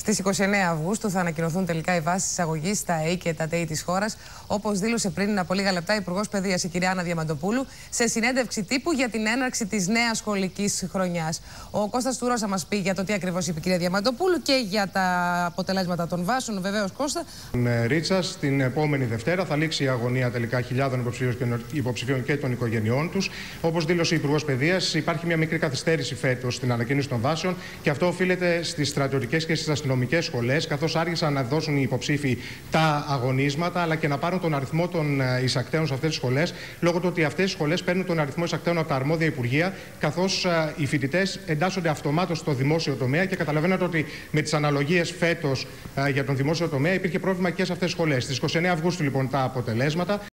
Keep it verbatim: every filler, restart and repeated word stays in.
Στις είκοσι εννέα Αυγούστου θα ανακοινωθούν τελικά οι βάσεις εισαγωγής στα ΕΗ και τα ΤΕΗ της χώρας, όπως δήλωσε πριν από λίγα λεπτά η Υπουργός Παιδείας, η κυρία Άννα Διαμαντοπούλου, σε συνέντευξη τύπου για την έναρξη της νέας σχολικής χρονιάς. Ο Κώστας Τούρος θα μας πει για το τι ακριβώς είπε η κυρία Διαμαντοπούλου και για τα αποτελέσματα των βάσεων. Βεβαίως, Κώστα. Ρίτσας, την επόμενη Δευτέρα θα λήξει η αγωνία τελικά χιλιάδων υποψηφίων και των οικογενειών τους. Όπως δήλωσε η Υπουργός Παιδείας, υπάρχει μια μικρή καθυστέρηση φέτος στην ανακοίνωση των βάσεων και αυτό οφείλεται στις στρατιωτικές και στις αστυνομικές σχολές, καθώς άργησαν να δώσουν οι υποψήφοι τα αγωνίσματα αλλά και να πάρουν τον αριθμό των εισακτέων σε αυτές τις σχολές, λόγω του ότι αυτές οι σχολές παίρνουν τον αριθμό εισακτέων από τα αρμόδια υπουργεία, καθώς οι φοιτητές εντάσσονται αυτομάτως στο δημόσιο τομέα και καταλαβαίνετε ότι με τις αναλογίες φέτος για τον δημόσιο τομέα υπήρχε πρόβλημα και σε αυτές τις σχολές. Στις είκοσι εννέα Αυγούστου λοιπόν τα αποτελέσματα.